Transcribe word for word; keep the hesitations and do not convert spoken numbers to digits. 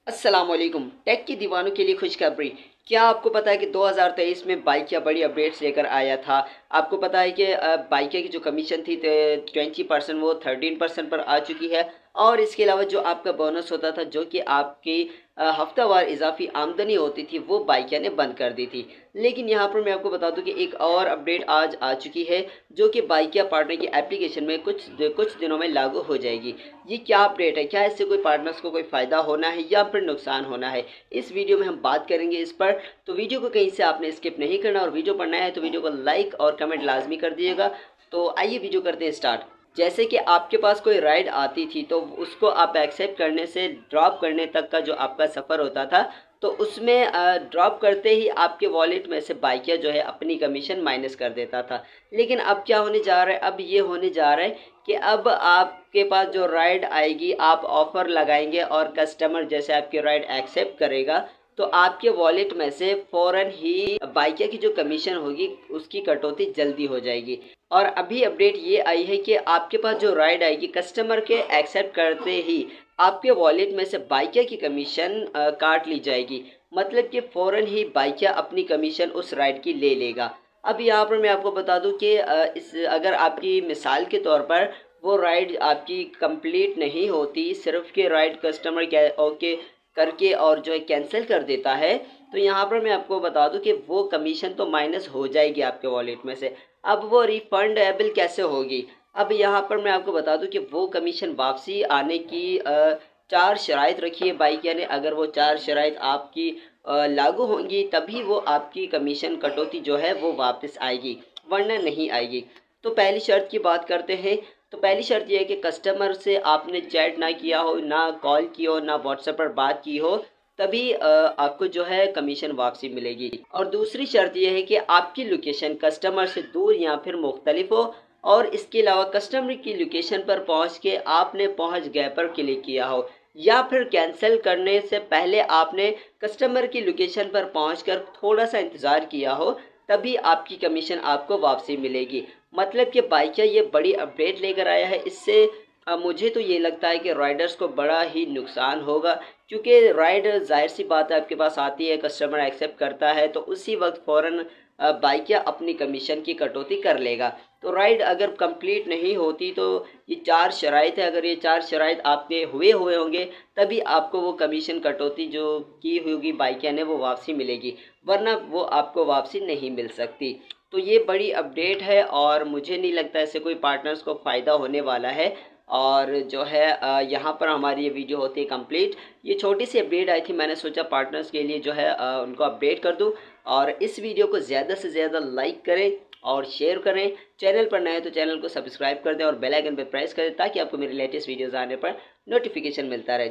अस्सलामुअलैकुम। टेक की दीवानों के लिए खुशखबरी। क्या आपको पता है कि दो हज़ार तेईस में बाइकिया बड़ी अपडेट्स लेकर आया था। आपको पता है कि बाइकिया की जो कमीशन थी ट्वेंटी परसेंट वो थर्टीन परसेंट पर आ चुकी है। और इसके अलावा जो आपका बोनस होता था, जो कि आपकी हफ्तावार इजाफी आमदनी होती थी, वो बाइकिया ने बंद कर दी थी। लेकिन यहाँ पर मैं आपको बता दूं कि एक और अपडेट आज आ चुकी है, जो कि बाइकिया पार्टनर की एप्लीकेशन में कुछ कुछ दिनों में लागू हो जाएगी। ये क्या अपडेट है, क्या इससे कोई पार्टनर्स को कोई फ़ायदा होना है या फिर नुकसान होना है, इस वीडियो में हम बात करेंगे इस पर। तो वीडियो को कहीं से आपने स्किप नहीं करना, और वीडियो पढ़ना है तो वीडियो को लाइक और कमेंट लाजमी कर दीजिएगा। तो आइए वीडियो करते हैं स्टार्ट। जैसे कि आपके पास कोई राइड आती थी, तो उसको आप एक्सेप्ट करने से ड्रॉप करने तक का जो आपका सफ़र होता था, तो उसमें ड्रॉप करते ही आपके वॉलेट में से बाइकिया जो है अपनी कमीशन माइनस कर देता था। लेकिन अब क्या होने जा रहा है, अब ये होने जा रहा है कि अब आपके पास जो राइड आएगी, आप ऑफ़र लगाएंगे और कस्टमर जैसे आपकी राइड एक्सेप्ट करेगा, तो आपके वॉलेट में से फ़ौरन ही बाइकिया की जो कमीशन होगी उसकी कटौती जल्दी हो जाएगी। और अभी अपडेट ये आई है कि आपके पास जो राइड आएगी, कस्टमर के एक्सेप्ट करते ही आपके वॉलेट में से बाइकिया की कमीशन काट ली जाएगी। मतलब कि फ़ौरन ही बाइकिया अपनी कमीशन उस राइड की ले लेगा। अब यहाँ पर मैं आपको बता दूं कि इस अगर आपकी मिसाल के तौर पर वो राइड आपकी कंप्लीट नहीं होती, सिर्फ के राइड कस्टमर क्या ओके करके और जो है कैंसिल कर देता है, तो यहाँ पर मैं आपको बता दूं कि वो कमीशन तो माइनस हो जाएगी आपके वॉलेट में से। अब वो रिफंडेबल कैसे होगी, अब यहाँ पर मैं आपको बता दूं कि वो कमीशन वापसी आने की आ, चार शराइत रखी है बाइकिया ने। अगर वो चार शराइत आपकी लागू होंगी तभी वो आपकी कमीशन कटौती जो है वो वापस आएगी, वरना नहीं आएगी। तो पहली शर्त की बात करते हैं। तो पहली शर्त यह है कि कस्टमर से आपने चैट ना किया हो, ना कॉल की हो, ना व्हाट्सएप पर बात की हो, तभी आपको जो है कमीशन वापसी मिलेगी। और दूसरी शर्त यह है कि आपकी लोकेशन कस्टमर से दूर या फिर मुख्तलिफ हो, और इसके अलावा कस्टमर की लोकेशन पर पहुंच के आपने पहुंच गए पर क्लिक किया हो, या फिर कैंसिल करने से पहले आपने कस्टमर की लोकेशन पर पहुंचकर थोड़ा सा इंतज़ार किया हो, तभी आपकी कमीशन आपको वापसी मिलेगी। मतलब कि बाइकिया ये बड़ी अपडेट लेकर आया है। इससे मुझे तो ये लगता है कि राइडर्स को बड़ा ही नुकसान होगा, क्योंकि राइड ज़ाहिर सी बात है आपके पास आती है, कस्टमर एक्सेप्ट करता है, तो उसी वक्त फ़ौरन बाइकिया अपनी कमीशन की कटौती कर लेगा। तो राइड अगर कंप्लीट नहीं होती, तो ये चार शराइत है, अगर ये चार शराइत आपके हुए हुए होंगे तभी आपको वो कमीशन कटौती जो की होगी बाइकिया ने वो वापसी मिलेगी, वरना वो आपको वापसी नहीं मिल सकती। तो ये बड़ी अपडेट है और मुझे नहीं लगता इससे कोई पार्टनर्स को फ़ायदा होने वाला है। और जो है यहाँ पर हमारी ये वीडियो होती है कंप्लीट। ये छोटी सी अपडेट आई थी, मैंने सोचा पार्टनर्स के लिए जो है उनको अपडेट कर दूँ। और इस वीडियो को ज़्यादा से ज़्यादा लाइक करें और शेयर करें। चैनल पर नए तो चैनल को सब्सक्राइब कर दें और बेल आइकन पर प्रेस करें, ताकि आपको मेरे लेटेस्ट वीडियोज़ आने पर नोटिफिकेशन मिलता रहे।